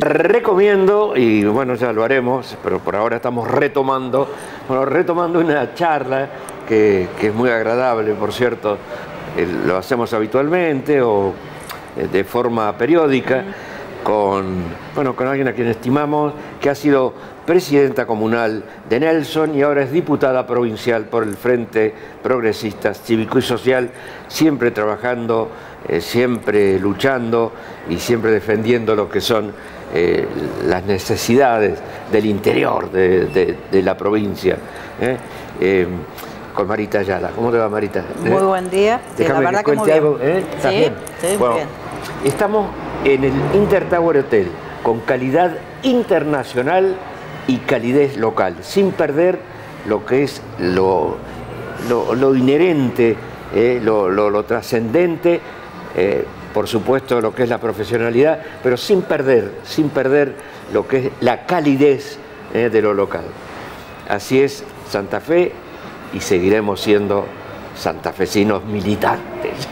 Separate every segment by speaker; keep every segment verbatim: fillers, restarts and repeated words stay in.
Speaker 1: Recomiendo, y bueno, ya lo haremos, pero por ahora estamos retomando, bueno, retomando una charla que, que es muy agradable, por cierto, eh, lo hacemos habitualmente o eh, de forma periódica, con, bueno, con alguien a quien estimamos, que ha sido presidenta comunal de Nelson y ahora es diputada provincial por el Frente Progresista Cívico y Social, siempre trabajando, eh, siempre luchando y siempre defendiendo lo que son eh, las necesidades del interior de, de, de la provincia. ¿eh? Eh, con Marita Ayala. ¿Cómo te va, Marita?
Speaker 2: Muy
Speaker 1: ¿Eh?
Speaker 2: buen día. Sí,
Speaker 1: Déjame
Speaker 2: la verdad
Speaker 1: que
Speaker 2: que,
Speaker 1: cuente
Speaker 2: muy bien.
Speaker 1: algo. ¿eh? ¿Estás
Speaker 2: Sí,
Speaker 1: bien?
Speaker 2: sí,
Speaker 1: Bueno,
Speaker 2: muy bien.
Speaker 1: Estamos en el Inter Tower Hotel con calidad internacional y calidez local, sin perder lo que es lo, lo, lo inherente, eh, lo, lo, lo trascendente, eh, por supuesto lo que es la profesionalidad, pero sin perder, sin perder lo que es la calidez eh, de lo local. Así es Santa Fe y seguiremos siendo santafesinos militantes.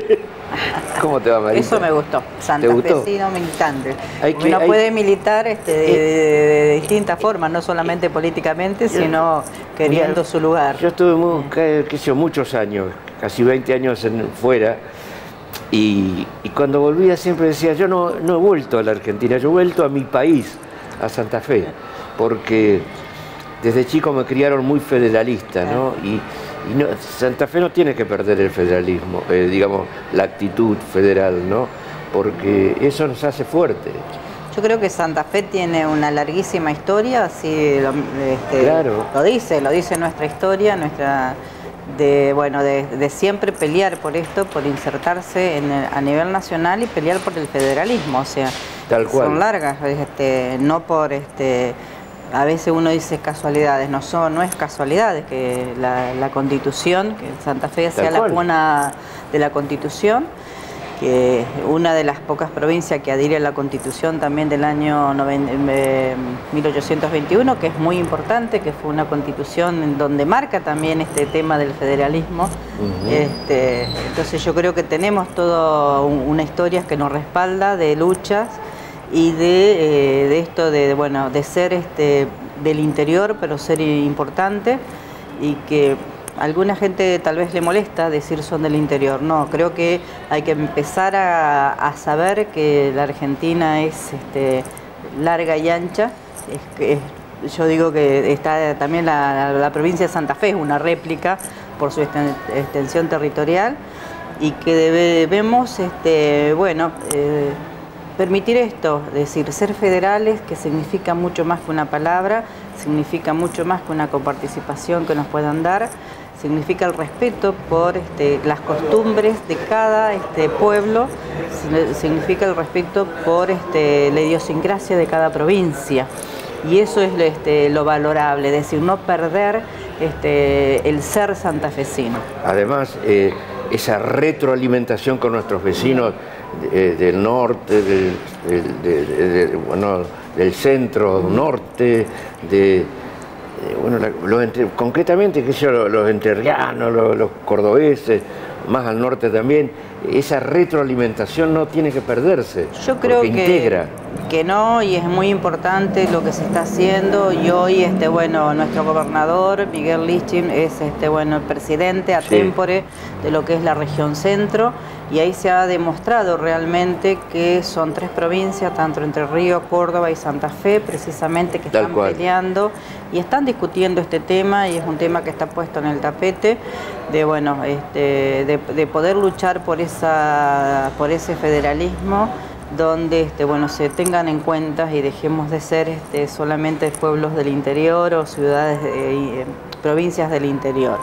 Speaker 1: ¿Cómo te va, Marita?
Speaker 2: Eso me gustó, santafesino militante.
Speaker 1: Hay que,
Speaker 2: Uno
Speaker 1: hay...
Speaker 2: puede militar este, de, de, de distintas formas, no solamente políticamente, sino queriendo su lugar.
Speaker 1: Yo estuve muy, qué sé yo, muchos años, casi veinte años en, fuera, y, y cuando volvía siempre decía, yo no, no he vuelto a la Argentina, yo he vuelto a mi país, a Santa Fe, porque desde chico me criaron muy federalista, ¿no? Y, Y no, Santa Fe no tiene que perder el federalismo, eh, digamos, la actitud federal, ¿no? Porque eso nos hace fuerte.
Speaker 2: Yo creo que Santa Fe tiene una larguísima historia, así lo, este,
Speaker 1: claro.
Speaker 2: lo dice, lo dice nuestra historia, nuestra de bueno de, de siempre pelear por esto, por insertarse en el, a nivel nacional y pelear por el federalismo, o sea,
Speaker 1: Tal cual.
Speaker 2: son largas, este, no por este. A veces uno dice casualidades, no son, no es casualidades que la, la Constitución, que Santa Fe sea la cuna de la Constitución, que una de las pocas provincias que adhiere a la Constitución también del año mil ochocientos veintiuno, que es muy importante, que fue una Constitución en donde marca también este tema del federalismo. Uh-huh. este, entonces yo creo que tenemos toda una historia que nos respalda de luchas y de, eh, de esto de, bueno, de ser este, del interior, pero ser importante, y que a alguna gente tal vez le molesta decir son del interior. No, creo que hay que empezar a, a saber que la Argentina es este, larga y ancha. Es, es, yo digo que está también la, la provincia de Santa Fe, es una réplica por su extensión territorial, y que debemos, este, bueno, eh, permitir esto, es decir, ser federales, que significa mucho más que una palabra, significa mucho más que una coparticipación que nos puedan dar, significa el respeto por este, las costumbres de cada este, pueblo, significa el respeto por este, la idiosincrasia de cada provincia. Y eso es este, lo valorable, es decir, no perder este, el ser santafesino.
Speaker 1: Además, eh, esa retroalimentación con nuestros vecinos de, del norte, del, del, de, de, de, bueno, del centro norte, de, de bueno, la, los entre, concretamente que yo, los, los entrerrianos, los, los cordobeses, más al norte también, esa retroalimentación no tiene que perderse.
Speaker 2: Yo creo que,
Speaker 1: integra.
Speaker 2: que no, y es muy importante lo que se está haciendo, y hoy este, bueno, nuestro gobernador Miguel Lichtin es este, bueno, el presidente a tempore sí. de lo que es la región centro, y ahí se ha demostrado realmente que son tres provincias, tanto Entre Ríos, Córdoba y Santa Fe, precisamente, que están peleando y están discutiendo este tema, y es un tema que está puesto en el tapete de, bueno, este, de, de poder luchar por, esa, por ese federalismo, donde este, bueno, se tengan en cuenta y dejemos de ser este, solamente pueblos del interior o ciudades, de, eh, provincias del interior.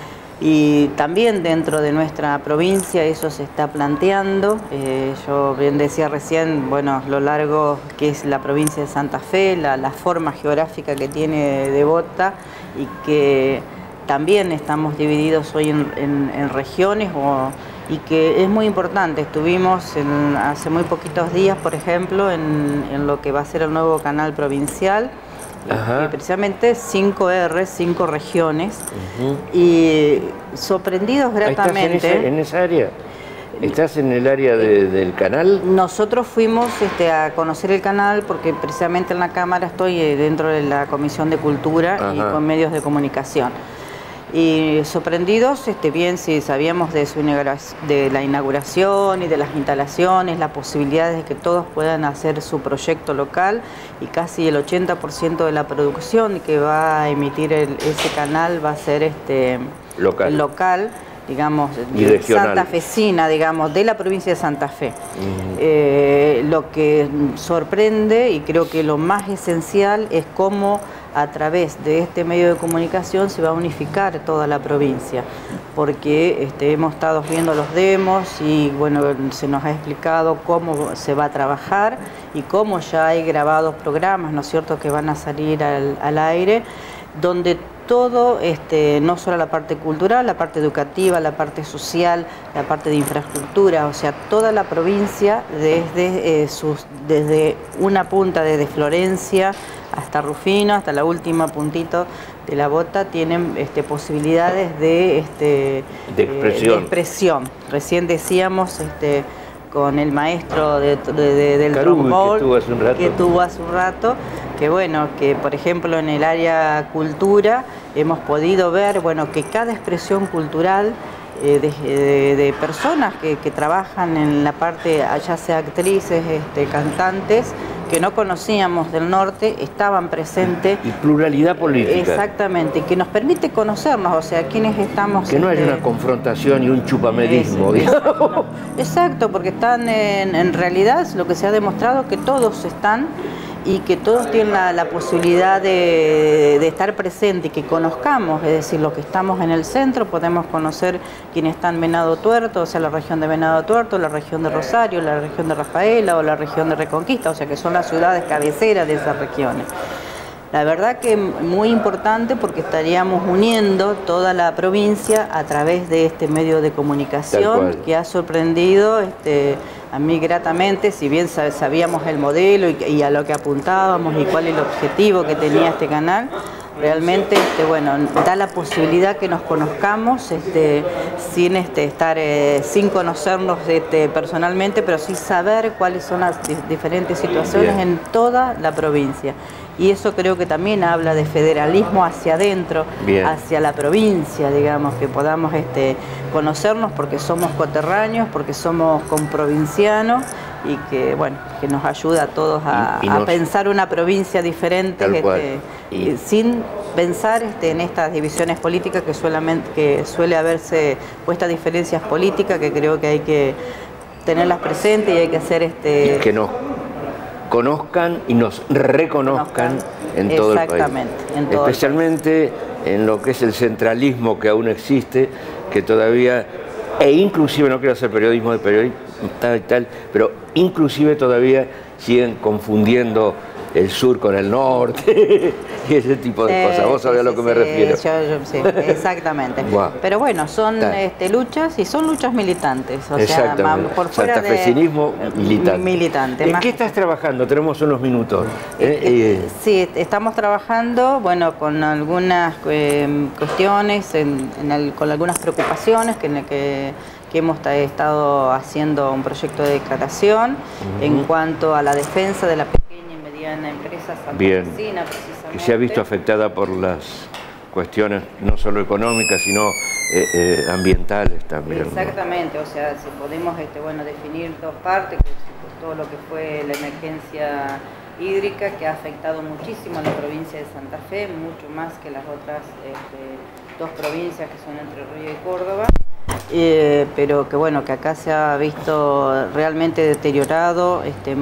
Speaker 2: Y también dentro de nuestra provincia eso se está planteando. Eh, yo bien decía recién, bueno, lo largo que es la provincia de Santa Fe, la, la forma geográfica que tiene devota, y que también estamos divididos hoy en, en, en regiones, o, y que es muy importante. Estuvimos en, hace muy poquitos días, por ejemplo, en, en lo que va a ser el nuevo canal provincial, y precisamente cinco R, cinco regiones, uh-huh. y sorprendidos gratamente.
Speaker 1: ¿Estás en esa, en esa área? ¿Estás en el área de, del canal?
Speaker 2: Nosotros fuimos este, a conocer el canal porque precisamente en la Cámara estoy dentro de la Comisión de Cultura. Ajá. Y con medios de comunicación. Y sorprendidos, este, bien si sabíamos de, su de la inauguración y de las instalaciones, las posibilidades de que todos puedan hacer su proyecto local, y casi el ochenta por ciento de la producción que va a emitir el, ese canal va a ser este,
Speaker 1: local.
Speaker 2: local digamos, santafesina, digamos, de la provincia de Santa Fe. Uh-huh. eh, lo que sorprende, y creo que lo más esencial, es cómo a través de este medio de comunicación se va a unificar toda la provincia, porque este, hemos estado viendo los demos y bueno, se nos ha explicado cómo se va a trabajar y cómo ya hay grabados programas, ¿no es cierto?, que van a salir al, al aire, donde todo, este, no solo la parte cultural, la parte educativa, la parte social, la parte de infraestructura, o sea, toda la provincia, desde, eh, sus, desde una punta, desde Florencia hasta Rufino, hasta la última puntito de la bota, tienen este, posibilidades de, este,
Speaker 1: de, expresión.
Speaker 2: Eh, de expresión. Recién decíamos este, con el maestro de, de, de, del trombón, que, que tuvo hace un rato, que bueno, que por ejemplo en el área cultura hemos podido ver, bueno, que cada expresión cultural eh, de, de, de personas que, que trabajan en la parte, ya sea actrices, este, cantantes, que no conocíamos del norte, estaban presentes.
Speaker 1: Y pluralidad política.
Speaker 2: Exactamente, que nos permite conocernos, o sea, quienes estamos...
Speaker 1: Que no
Speaker 2: este,
Speaker 1: haya una confrontación y un chupamedismo.
Speaker 2: Es, exacto, exacto, porque están en, en realidad, lo que se ha demostrado, que todos están y que todos tienen la, la posibilidad de, de estar presentes y que conozcamos, es decir, los que estamos en el centro podemos conocer quienes están en Venado Tuerto, o sea, la región de Venado Tuerto, la región de Rosario, la región de Rafaela o la región de Reconquista, o sea, que son las ciudades cabeceras de esas regiones. La verdad que muy importante, porque estaríamos uniendo toda la provincia a través de este medio de comunicación que ha sorprendido este, a mí gratamente, si bien sabíamos el modelo y, y a lo que apuntábamos y cuál es el objetivo que tenía este canal. Realmente, este, bueno, da la posibilidad que nos conozcamos este, sin este, estar, eh, sin conocernos este, personalmente, pero sí saber cuáles son las di diferentes situaciones Bien. en toda la provincia. Y eso creo que también habla de federalismo hacia adentro, Bien. hacia la provincia, digamos, que podamos este, conocernos porque somos coterráneos, porque somos comprovincianos, y que bueno, que nos ayuda a todos a, y, y nos... a pensar una provincia diferente, este, y... sin pensar este, en estas divisiones políticas que, solamente, que suele haberse, o estas diferencias políticas que creo que hay que tenerlas presentes y hay que hacer este...
Speaker 1: Y que nos conozcan y nos reconozcan en todo el país. En todo Especialmente el país. En lo que es el centralismo que aún existe, que todavía, e inclusive, no quiero hacer periodismo de periodismo, tal y tal, pero inclusive todavía siguen confundiendo el sur con el norte y ese tipo de sí, cosas. Vos sabés sí, a lo que sí, me refiero.
Speaker 2: Yo, yo, sí, exactamente. Wow. Pero bueno, son este, luchas y son luchas militantes. O sea, por fuera
Speaker 1: santafesinismo
Speaker 2: de,
Speaker 1: militante.
Speaker 2: militante.
Speaker 1: ¿En
Speaker 2: más...
Speaker 1: qué estás trabajando? Tenemos unos minutos.
Speaker 2: Eh, eh, eh. Sí, estamos trabajando, bueno, con algunas eh, cuestiones, en, en el, con algunas preocupaciones que, en que que hemos estado haciendo un proyecto de declaración uh-huh. en cuanto a la defensa de la pequeña y mediana empresa santafesina, precisamente.
Speaker 1: Que se ha visto afectada por las cuestiones no solo económicas, sino eh, eh, ambientales también.
Speaker 2: Exactamente, ¿no? O sea, si podemos este, bueno, definir dos partes, que pues, todo lo que fue la emergencia hídrica, que ha afectado muchísimo a la provincia de Santa Fe, mucho más que las otras este, dos provincias que son Entre Ríos y Córdoba. Eh, pero que bueno, que acá se ha visto realmente deteriorado este,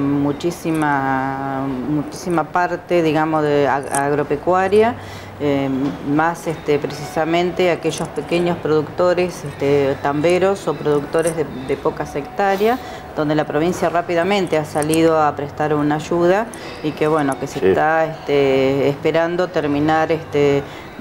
Speaker 2: muchísima, muchísima parte, digamos, de agropecuaria, eh, más este, precisamente aquellos pequeños productores este, tamberos o productores de, de pocas hectáreas, donde la provincia rápidamente ha salido a prestar una ayuda y que bueno, que se sí. está este, esperando terminar este,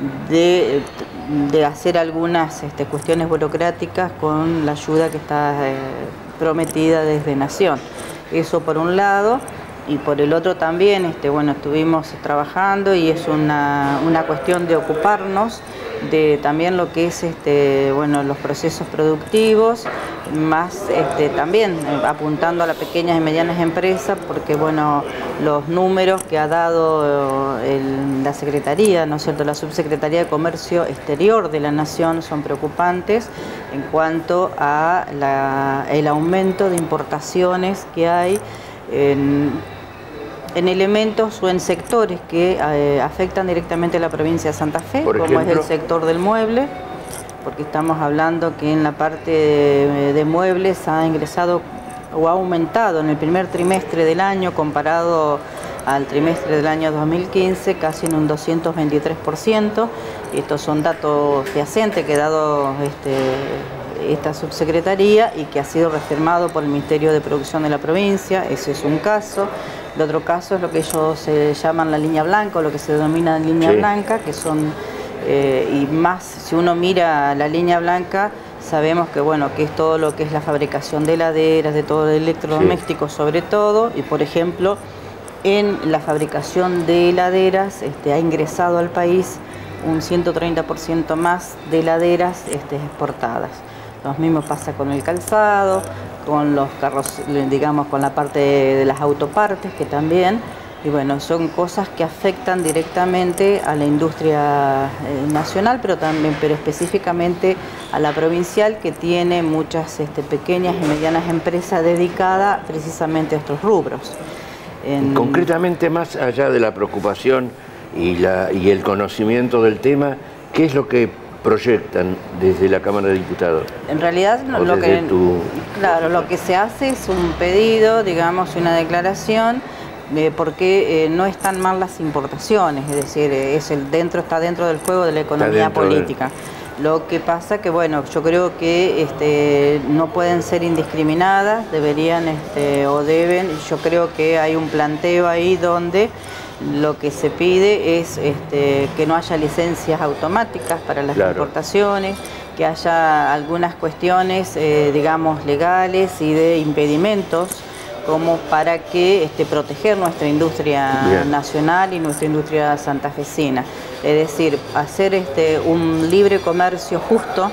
Speaker 2: de, de hacer algunas este, cuestiones burocráticas con la ayuda que está eh, prometida desde Nación. Eso por un lado. Y por el otro también, este, bueno, estuvimos trabajando y es una, una cuestión de ocuparnos de también lo que es este, bueno, los procesos productivos, más este, también eh, apuntando a las pequeñas y medianas empresas, porque bueno, los números que ha dado el, la Secretaría, ¿no es cierto?, la Subsecretaría de Comercio Exterior de la Nación son preocupantes en cuanto a la, el aumento de importaciones que hay en, en elementos o en sectores que eh, afectan directamente a la provincia de Santa Fe, como ejemplo, es el sector del mueble, porque estamos hablando que en la parte de, de muebles ha ingresado o ha aumentado en el primer trimestre del año comparado al trimestre del año dos mil quince casi en un doscientos veintitrés por ciento. Estos son datos fehacientes que ha dado este, esta subsecretaría y que ha sido reafirmado por el Ministerio de Producción de la provincia. Ese es un caso. El otro caso es lo que ellos se llaman la línea blanca, o lo que se denomina línea sí. blanca, que son, eh, y más, si uno mira la línea blanca, sabemos que bueno, que es todo lo que es la fabricación de heladeras, de todo el electrodoméstico sí. sobre todo, y por ejemplo, en la fabricación de heladeras este, ha ingresado al país un ciento treinta por ciento más de heladeras este, exportadas. Lo mismo pasa con el calzado, con los carros, digamos, con la parte de las autopartes, que también, y bueno, son cosas que afectan directamente a la industria eh, nacional, pero también, pero específicamente a la provincial, que tiene muchas este, pequeñas y medianas empresas dedicadas precisamente a estos rubros.
Speaker 1: En... Concretamente, más allá de la preocupación y, la, y el conocimiento del tema, ¿qué es lo que proyectan desde la Cámara de Diputados?
Speaker 2: En realidad, no, lo, que, tu... claro, lo que se hace es un pedido, digamos, una declaración, eh, porque eh, no están mal las importaciones, es decir, es el dentro está dentro del juego de la economía política. De... Lo que pasa que, bueno, yo creo que este, no pueden ser indiscriminadas, deberían este, o deben, yo creo que hay un planteo ahí donde lo que se pide es este, que no haya licencias automáticas para las claro. importaciones, que haya algunas cuestiones, eh, digamos, legales y de impedimentos, como para que este, proteger nuestra industria Bien. nacional y nuestra industria santafesina. Es decir, hacer este, un libre comercio justo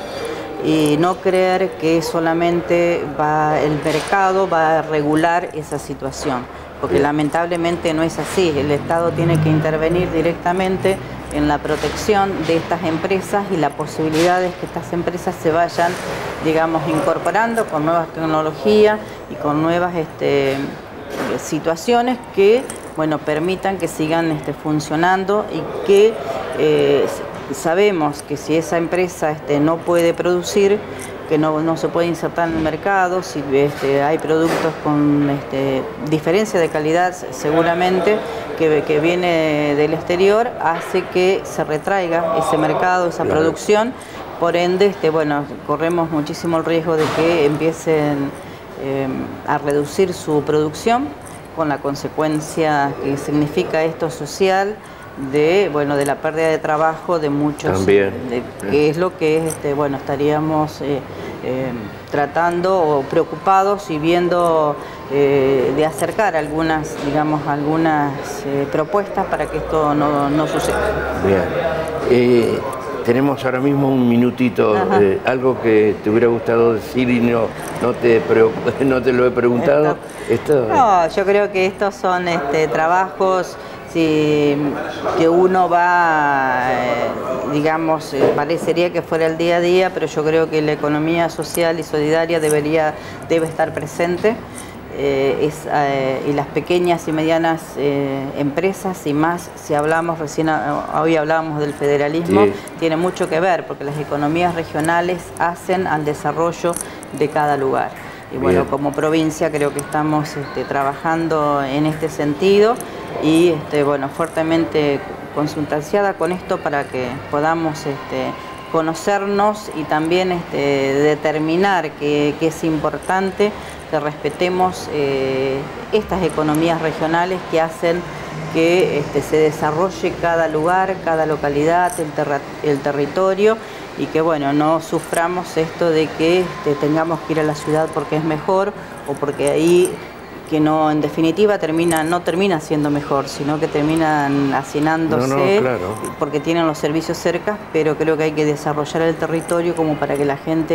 Speaker 2: y no creer que solamente va, el mercado va a regular esa situación, porque Bien. lamentablemente no es así. El Estado tiene que intervenir directamente en la protección de estas empresas y la posibilidad de que estas empresas se vayan, digamos, incorporando con nuevas tecnologías y con nuevas este, situaciones que, bueno, permitan que sigan este, funcionando y que eh, sabemos que si esa empresa este, no puede producir, que no, no se puede insertar en el mercado, si este, hay productos con este, diferencia de calidad seguramente que, que viene del exterior, hace que se retraiga ese mercado, esa claro. producción, por ende, este, bueno, corremos muchísimo el riesgo de que empiecen eh, a reducir su producción, con la consecuencia que significa esto social, de bueno de la pérdida de trabajo de muchos,
Speaker 1: También.
Speaker 2: De, que es lo que este, bueno estaríamos eh, eh, tratando o preocupados y viendo eh, de acercar algunas, digamos, algunas eh, propuestas para que esto no, no suceda.
Speaker 1: Bien. Eh, tenemos ahora mismo un minutito, eh, algo que te hubiera gustado decir y no, no, te, no te lo he preguntado.
Speaker 2: Esto, esto... No, yo creo que estos son este, trabajos sí, que uno va, eh, digamos, eh, parecería que fuera el día a día, pero yo creo que la economía social y solidaria debería, debe estar presente. Eh, es, eh, y las pequeñas y medianas eh, empresas, y más si hablamos, recién hoy hablábamos del federalismo, sí. tiene mucho que ver, porque las economías regionales hacen al desarrollo de cada lugar. Y bueno, Bien. como provincia creo que estamos este, trabajando en este sentido y este, bueno, fuertemente consustanciada con esto para que podamos este, conocernos y también este, determinar que, que es importante que respetemos eh, estas economías regionales que hacen que este, se desarrolle cada lugar, cada localidad, el, ter el territorio, y que bueno, no suframos esto de que este, tengamos que ir a la ciudad porque es mejor, o porque ahí, que no, en definitiva termina, no termina siendo mejor, sino que terminan hacinándose, no, no, claro. porque tienen los servicios cerca, pero creo que hay que desarrollar el territorio como para que la gente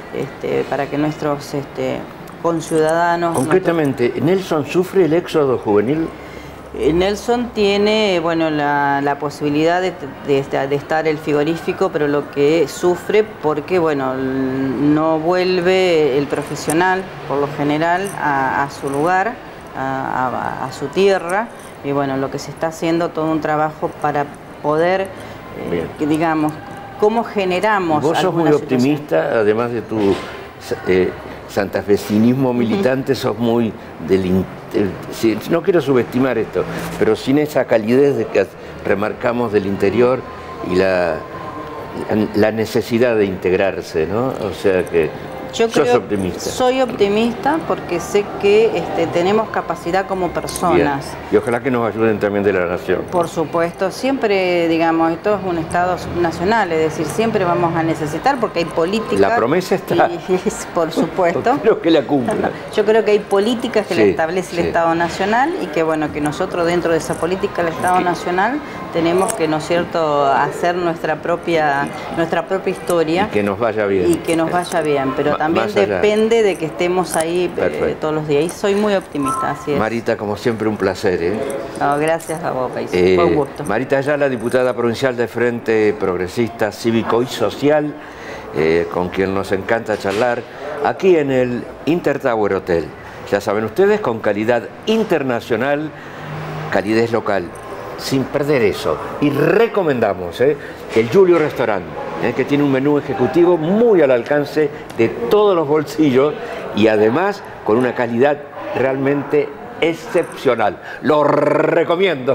Speaker 2: este, para que nuestros este, conciudadanos...
Speaker 1: Concretamente, nuestros... ¿Nelson sufre el éxodo juvenil?
Speaker 2: Nelson tiene, bueno, la, la posibilidad de, de, de estar el frigorífico, pero lo que sufre porque, bueno, no vuelve el profesional, por lo general, a, a su lugar, a, a, a su tierra, y bueno, lo que se está haciendo todo un trabajo para poder, eh, que, digamos, cómo generamos...
Speaker 1: Vos sos muy optimista, situación. Además de tu eh, santafesinismo militante, sos muy del... Sí, no quiero subestimar esto, pero sin esa calidez de que remarcamos del interior y la, la necesidad de integrarse, ¿no? O sea que
Speaker 2: yo
Speaker 1: sos
Speaker 2: creo,
Speaker 1: optimista.
Speaker 2: Soy optimista porque sé que este, tenemos capacidad como personas.
Speaker 1: Bien. Y ojalá que nos ayuden también de la nación.
Speaker 2: Por supuesto, siempre, digamos, esto es un Estado nacional, es decir, siempre vamos a necesitar porque hay políticas...
Speaker 1: La promesa está.
Speaker 2: Y, por supuesto.
Speaker 1: Creo que la cumpla.
Speaker 2: Yo creo que hay políticas que
Speaker 1: sí,
Speaker 2: le establece
Speaker 1: sí.
Speaker 2: el Estado Nacional y que, bueno, que nosotros dentro de esa política del Estado Nacional tenemos que, ¿no es cierto?, hacer nuestra propia, nuestra propia historia.
Speaker 1: Y que nos vaya bien.
Speaker 2: Y que nos vaya bien, pero también depende de que estemos ahí eh, todos los días. Y soy muy optimista, así es.
Speaker 1: Marita, como siempre, un placer. ¿eh?
Speaker 2: No, gracias a vos, País.
Speaker 1: Eh,
Speaker 2: Fue un gusto.
Speaker 1: Marita Ayala, diputada provincial de Frente Progresista Cívico y Social, eh, con quien nos encanta charlar, aquí en el Intertower Hotel. Ya saben ustedes, con calidad internacional, calidez local, sin perder eso. Y recomendamos eh, el Julio Restaurant, eh, que tiene un menú ejecutivo muy al alcance de todos los bolsillos y además con una calidad realmente excepcional. Lo recomiendo.